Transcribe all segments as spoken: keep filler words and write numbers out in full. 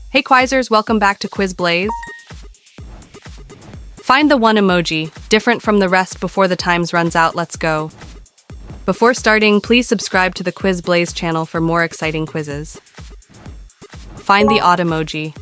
Hey Quizers, welcome back to Quiz Blaze. Find the one emoji, different from the rest before the times runs out, let's go. Before starting, please subscribe to the Quiz Blaze channel for more exciting quizzes. Find the odd emoji.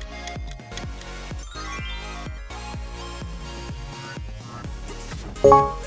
You